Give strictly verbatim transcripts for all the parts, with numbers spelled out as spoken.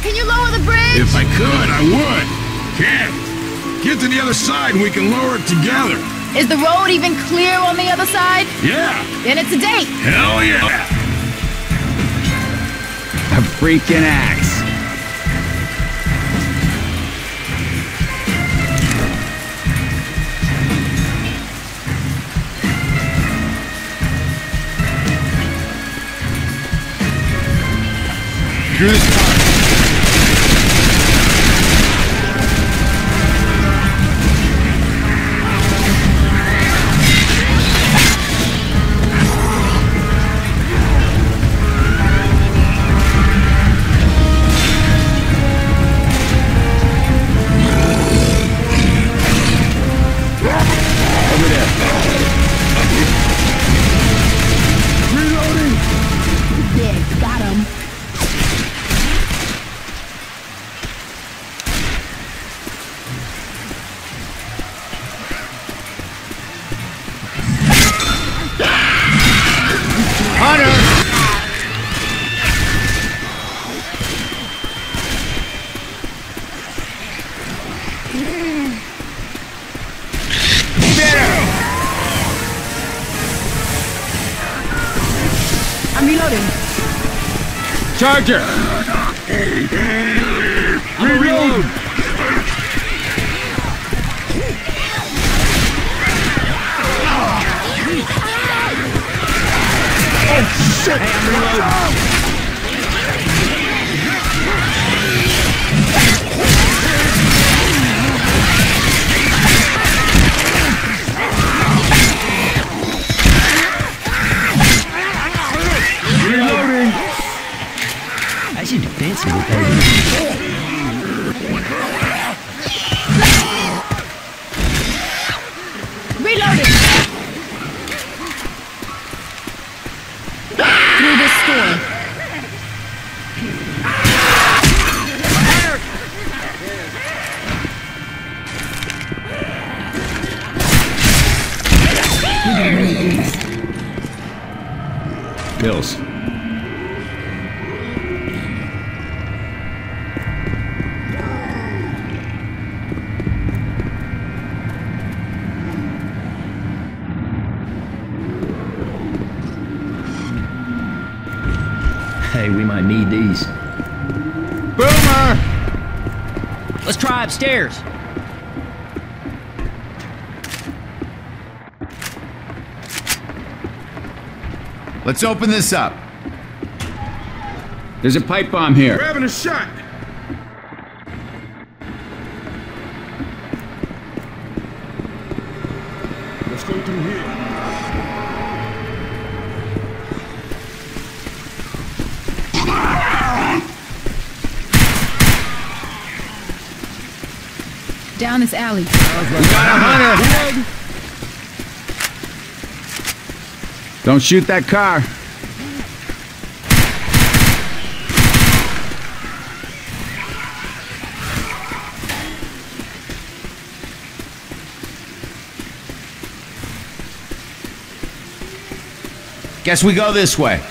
Can you lower the bridge? If I could, I would. Can't. Get to the other side and we can lower it together. Is the road even clear on the other side? Yeah. Then it's a date. Hell yeah. A freaking axe. Screw this car. I'm reloading. Charger! Reload! Oh shit! Hey, I'm reloading. Reloading! I should fancy with that. Reloading! Through this door. Bills. Hey, we might need these. Boomer! Let's try upstairs. Let's open this up. There's a pipe bomb here. We're having a shot. Let's go through here. Down this alley. We got a hunter! Don't shoot that car. Guess we go this way.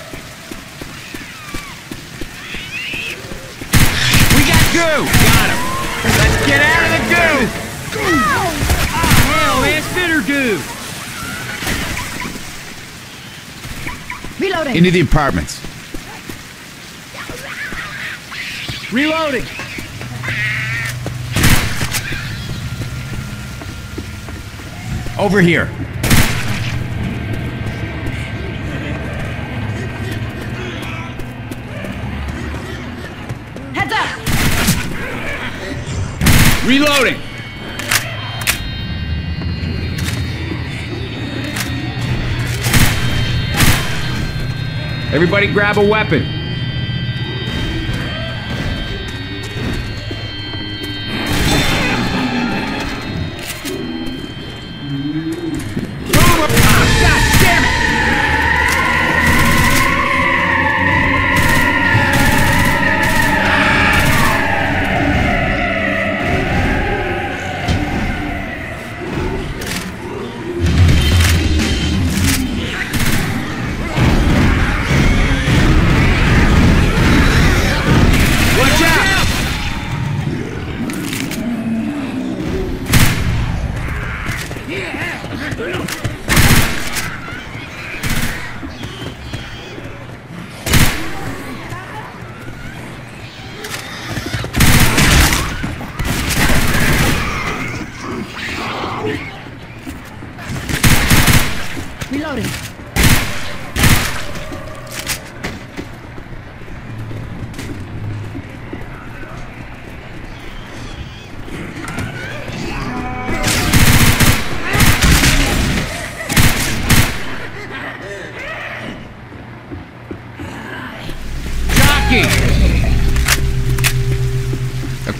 We got goo! Got him! Let's get out of the goo! Oh, hell, man, spitter goo! Reloading. Into the apartments. Reloading! Over here. Heads up. Reloading! Everybody grab a weapon.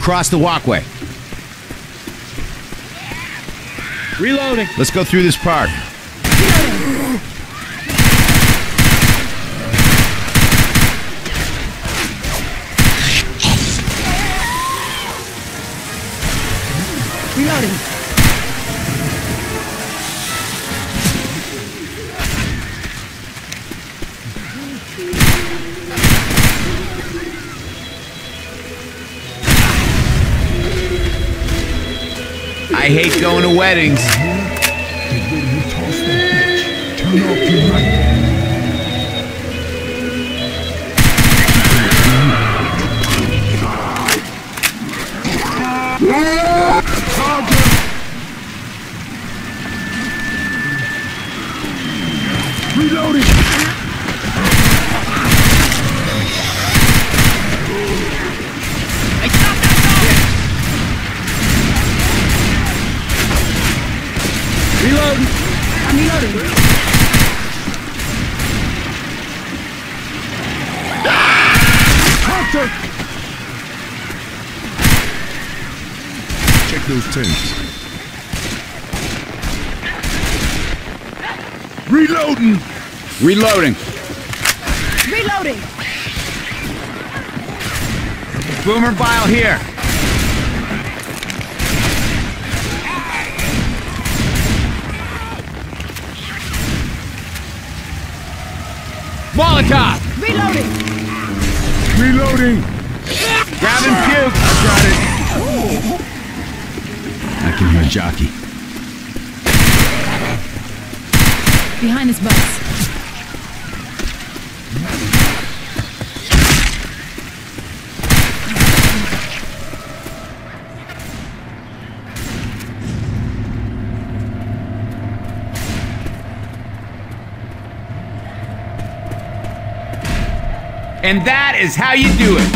Cross the walkway. Reloading. Let's go through this park. Reloading. I hate going to weddings. Turn off your light. Reloading. Hey, stop that dog! Reloading. I'm reloading. Hunter! Check those tanks. Reloading! Reloading. Reloading. Boomer bile here. Molotov. Reloading. Reloading! Grab and puke. I got it. I can hear a jockey. Behind this bus. And that is how you do it.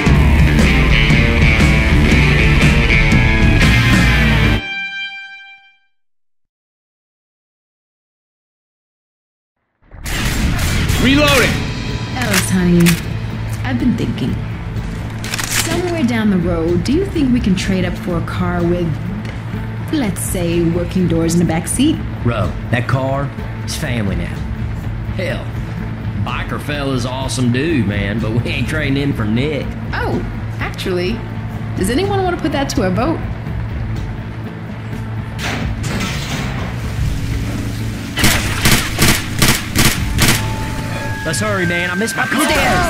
Reloading. Alice, honey, I've been thinking. Somewhere down the road, do you think we can trade up for a car with, let's say, working doors in the back seat? Bro, that car is family now. Hell, biker fella's awesome dude, man, but we ain't trading in for Nick. Oh, actually, does anyone want to put that to a vote? Let's hurry, man. I missed my car.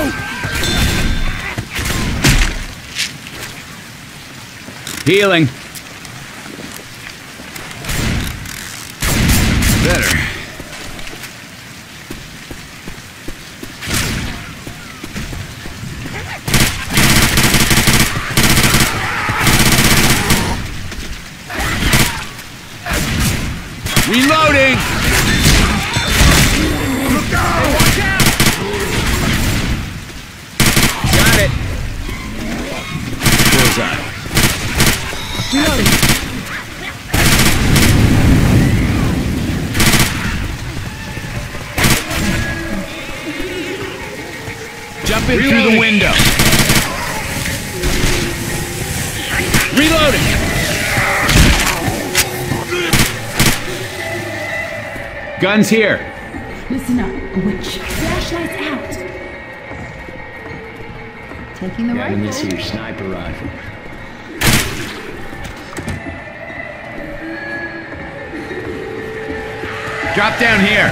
Healing. Better. Reloading! Look out! Watch out! Got it. Bullseye. Reloading. Jump in through the window. Reloading. Guns here. Listen up, witch. Flashlights out. Taking the Grabbing this rifle. here sniper rifle. Drop down here.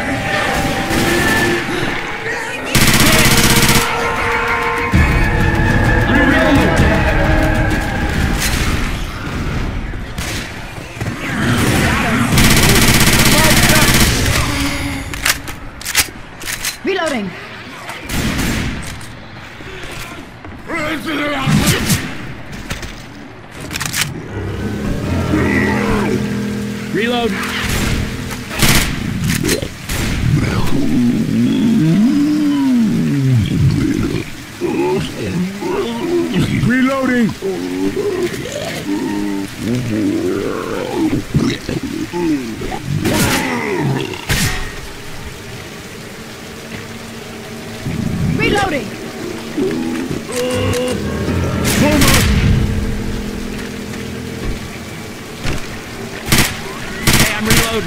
Reloading. Reload. Reloading! Reloading. Boomer! Reload.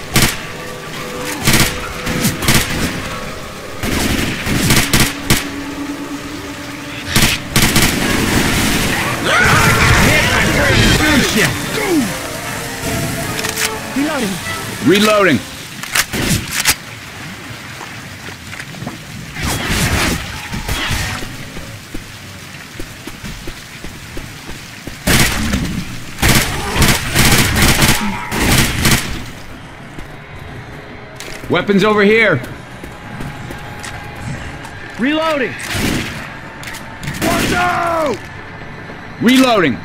Reloading. Reloading. Weapons over here. Reloading. Watch out! Reloading.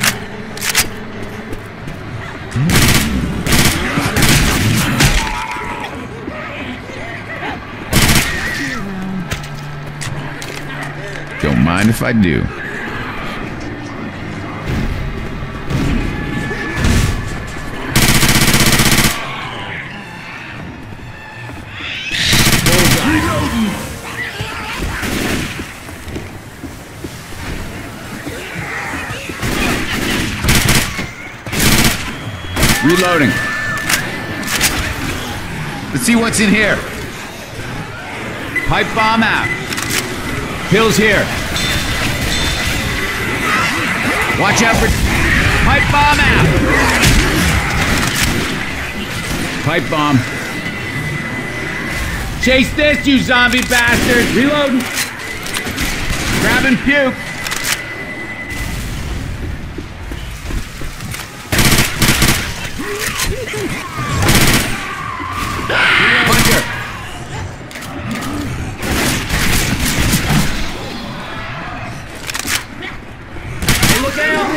Don't mind if I do. Reloading. Let's see what's in here. Pipe bomb out. Pills here. Watch out for... Pipe bomb out. Pipe bomb. Chase this, you zombie bastard. Reloading. Grab and puke. Puncher. Hey, look out!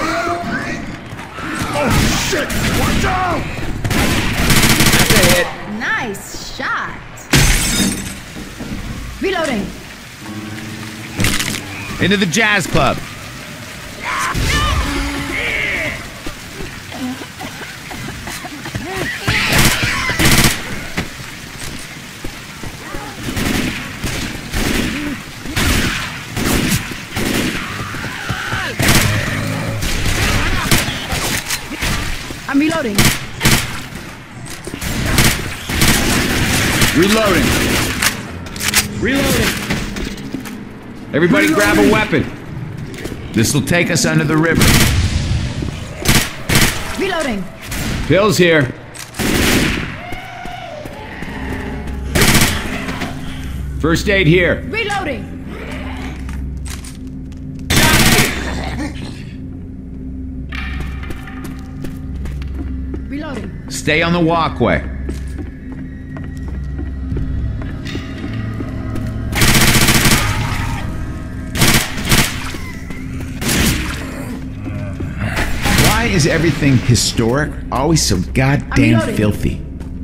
Oh shit! Watch out! That's a hit. Nice shot. Reloading. Into the jazz club. I'm reloading. Reloading. Reloading. Everybody grab a weapon. This will take us under the river. Reloading. Pills here. First aid here. Reloading. Reloading. Stay on the walkway. Why is everything historic always so goddamn reloading. filthy?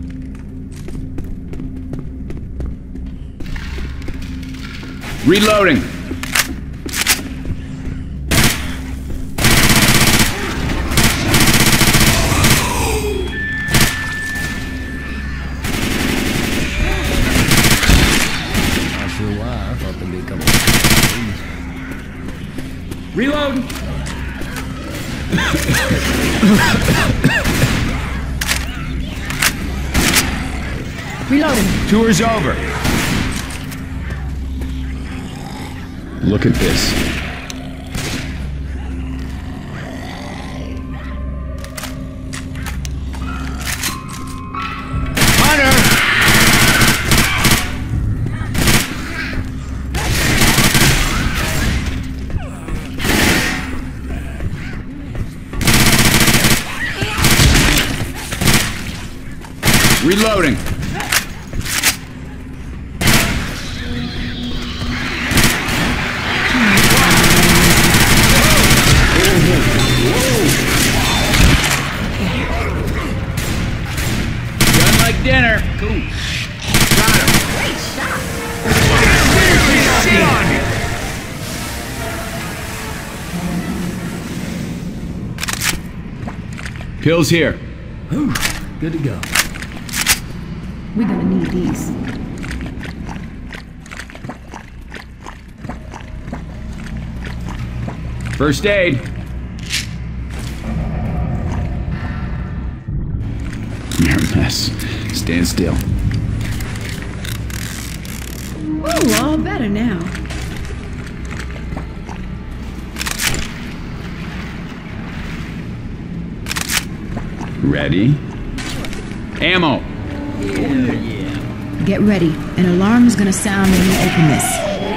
Reloading. Not sure why. I thought there'd be a couple of Reload. Reloading. Tour's over. Look at this. Hunter! Reloading. Done like dinner. Cool. Got him. Great shot. Shit on me. Pills here. Good to go. We're gonna need these. First aid. Never mess. Stand still. Ooh, all better now. Ready? Ammo! Get ready. An alarm is gonna sound when we open this.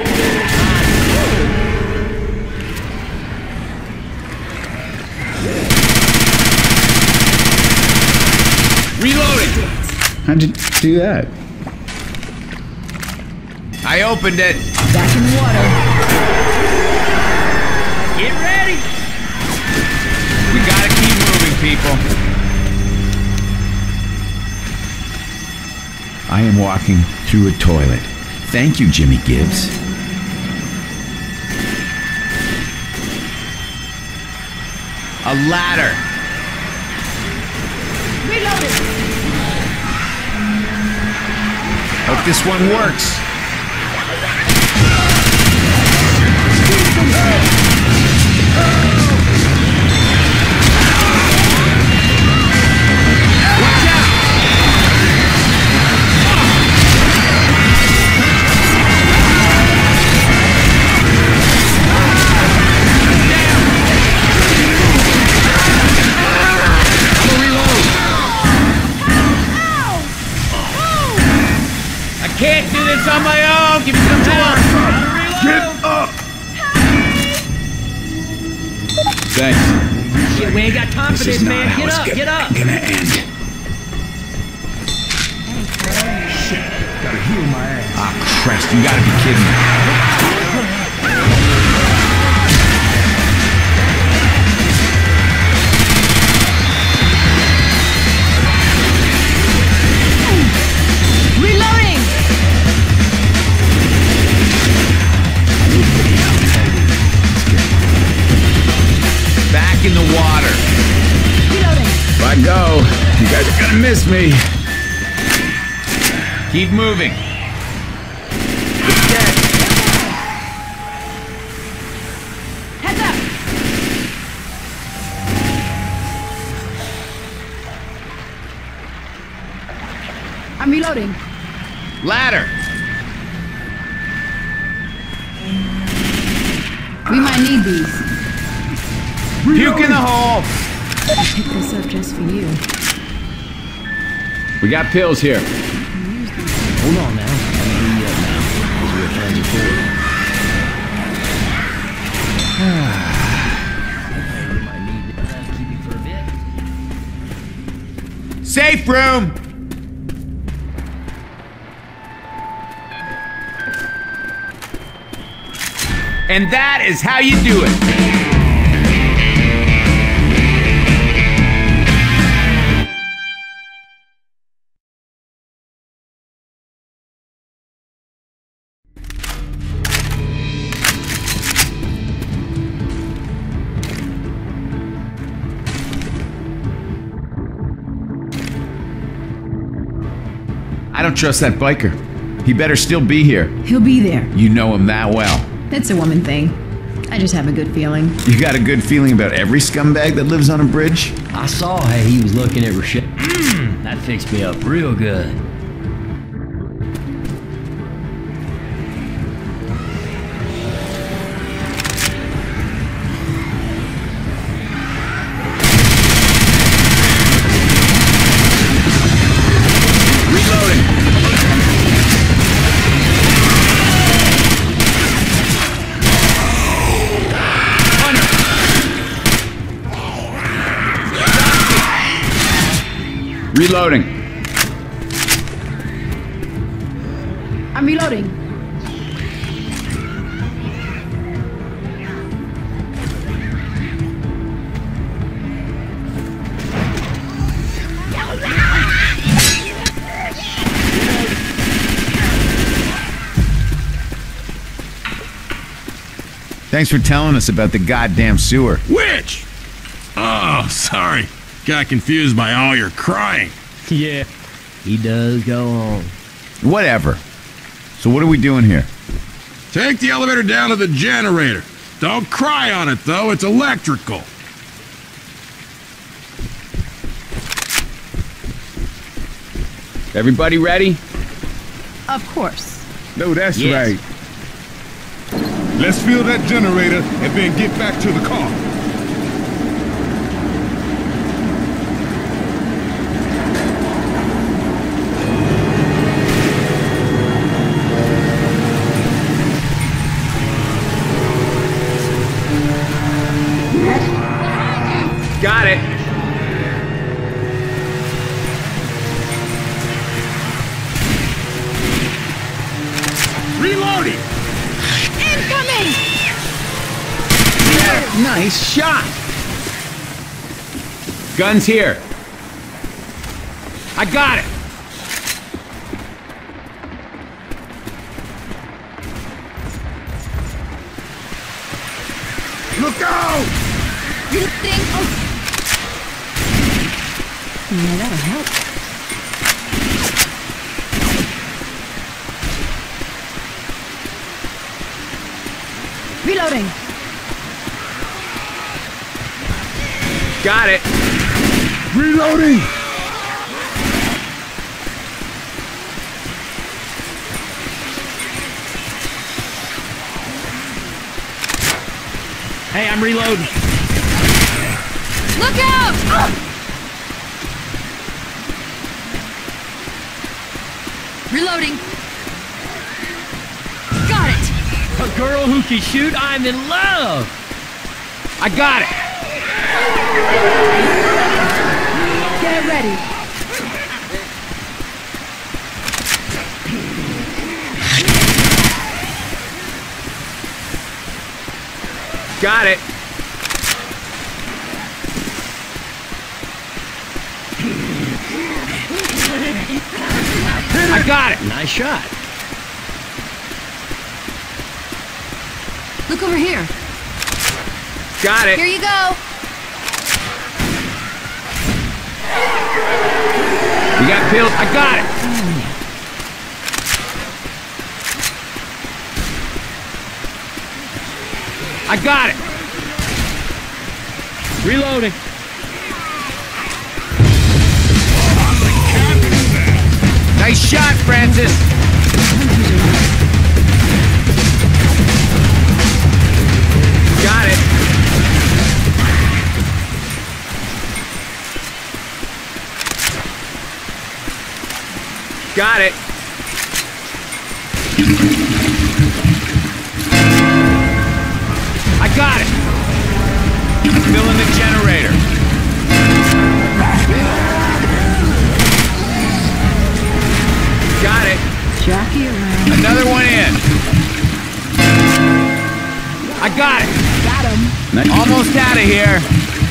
Reloading! How'd you do that? I opened it. Back in the water. Get ready! We gotta keep moving, people. I am walking through a toilet. Thank you, Jimmy Gibbs. A ladder. Reloaded. Hope this one works. Can't do this on my own! Give me some help! Get up! Thanks. Shit, we ain't got time for this, man. Get up, get up! Gonna end. Shit, gotta heal my ass. Ah, Christ, you gotta be kidding me. Reloading! Back in the water. Reloading! If I go, you guys are gonna miss me. Keep moving. It's dead. Heads up! I'm reloading. Ladder. We might need these. Puke in the hole. I picked this up just for you. We got pills here. Hold on now. I'm gonna heat you up now, as we were friends before. Okay, we might need to uh, keep you for a bit. Safe room. And that is how you do it. I don't trust that biker. He better still be here. He'll be there. You know him that well. It's a woman thing. I just have a good feeling. You got a good feeling about every scumbag that lives on a bridge? I saw how he was looking at Rochelle. Mm, that fixed me up real good. Reloading. I'm reloading. Thanks for telling us about the goddamn sewer. Which? Oh, sorry. Got confused by all your crying. Yeah, he does go on. Whatever. So what are we doing here? Take the elevator down to the generator. Don't cry on it, though. It's electrical. Everybody ready? Of course. No, that's Yes. right. Let's fuel that generator and then get back to the car. Got it. Reloading! Incoming! Nice shot. Guns here. I got it. Look out! You think? Oh. Yeah, that'll help. Reloading. Got it. Reloading! Hey, I'm reloading. Look out! Ah! Reloading. Got it. A girl who can shoot, I'm in love. I got it. Get ready. Got it. I got it. Nice shot. Look over here. Got it. Here you go. You got pills? I got it. I got it. Reloading. Nice shot, Francis. Got it. Got it. I got it. Filling the generator. Got it. Jockey around. Another one in. I got it. Got him. Almost out of here.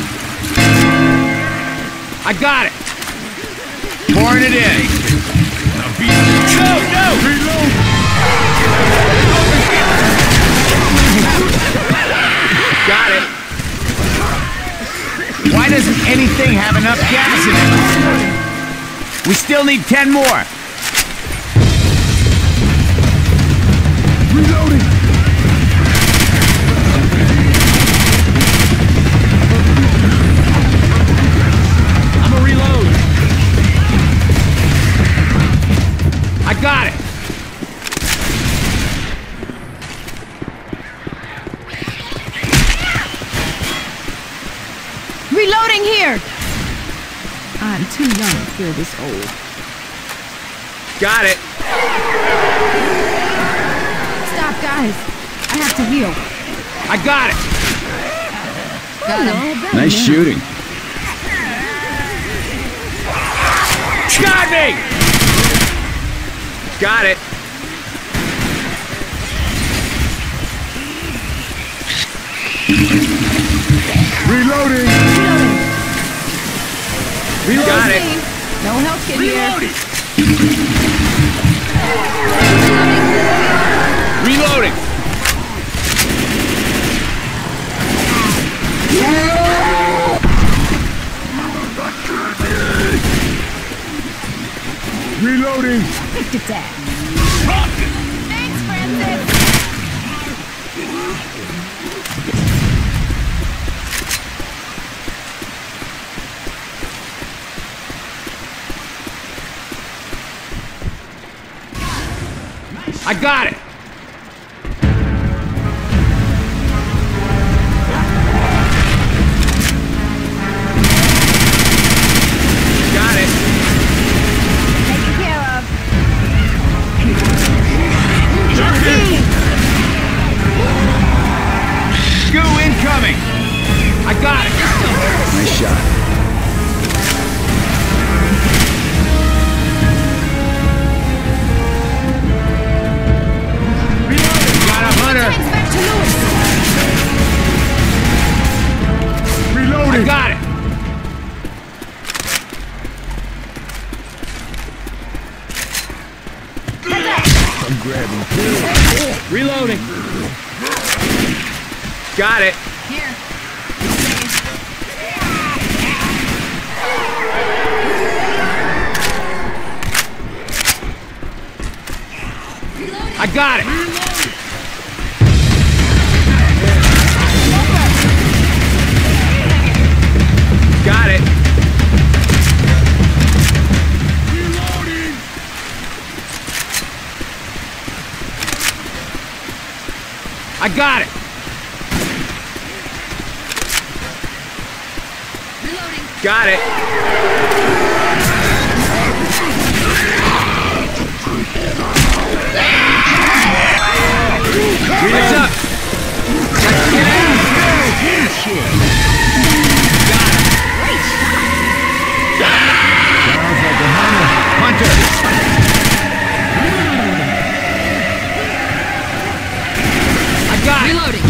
I got it. Pouring it in. No, no! Reload! Got it. Why doesn't anything have enough gas in it? We still need ten more. Reloading! I'm a reload. I got it. Reloading here. I'm too young to feel this old. Got it. Stop, guys. I have to heal. I got it. Got him. Nice shooting. Got me. Got it. Reloading! Reloading. Got it. No help kit here. Reloading. Reloading! Look at that. Thanks, Francis. I got it! Got it! Taken care of. Goo incoming! I got it! Nice shot. Got a hunter! Tanks back to Lewis. Reloading! I got it! I'm grabbing. Reloading! Got it! Here. I got it! Got it! I got it! Got it! Heads up! Get out! Sounds like a hunter. Hunter! I got it! Reloading.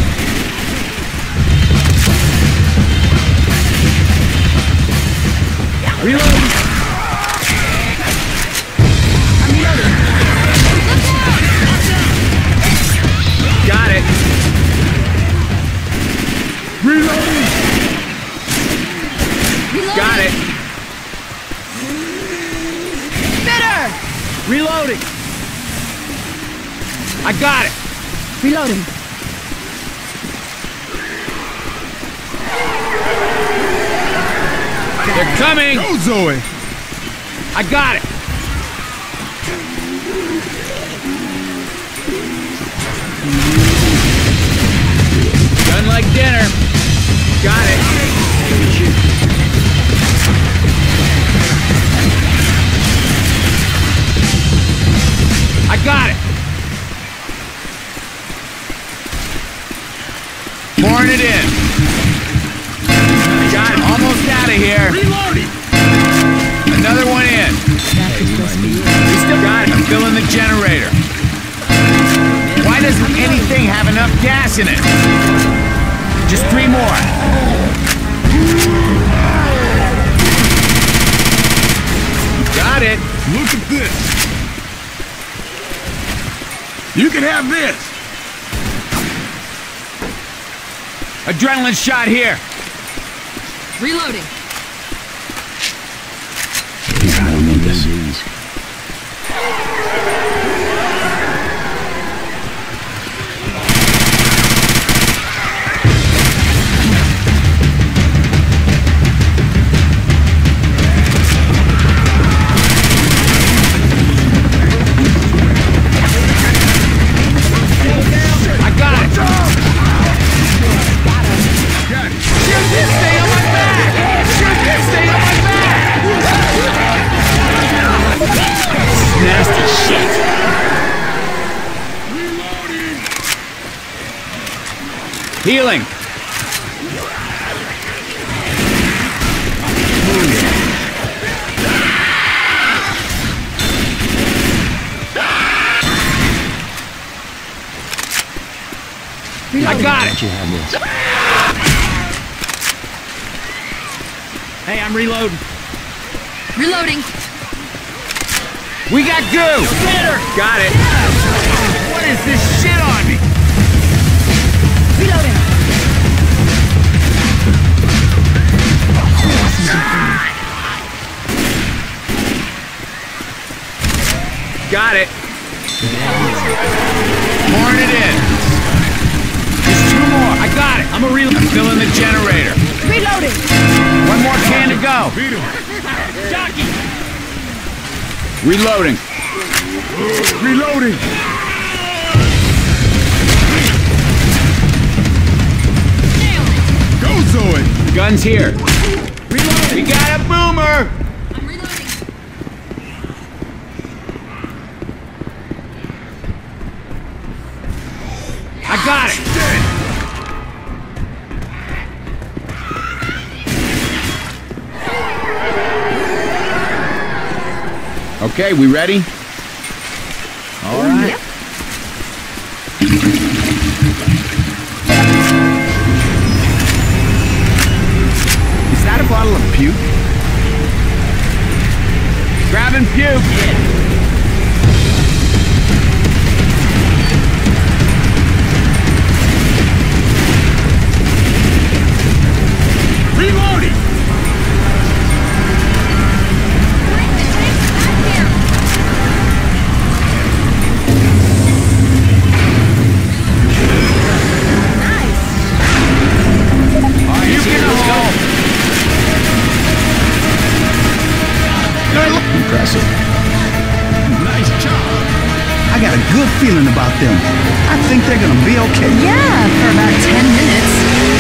Reload! Got it! Reloading! Got it! Bitter! Reloading! I got it! Reloading. They're coming! Go, Zoe! I got it! Done like dinner. Got it. I got it. Pouring it in. Got it. Almost out of here. Reloading! Another one in. We still got it. I'm filling the generator. Why doesn't anything have enough gas in it? Just three more. Got it. Look at this! You can have this! Adrenaline shot here. Reloading. I don't need this. I got it. Shoot this thing on my back! Shoot this thing on my back! Nasty shit. Healing. I got it. Hey, I'm reloading. Reloading. We got goo! Got it! What is this shit on me? Reloading. Got it! Pouring it in. Just two more. I got it! I'm a real. I'm filling the generator. Reloading. One more can to go. Beat him! Reloading. Reloading! blow it. The gun's here. Reloading. We got a boomer! I'm reloading. I got it! Okay, we ready? All right. Yep. Is that a bottle of puke? Grabbing puke! Reloading! You get a hole! Impressive. Nice job. I got a good feeling about them. I think they're gonna be okay. Yeah, for about ten minutes.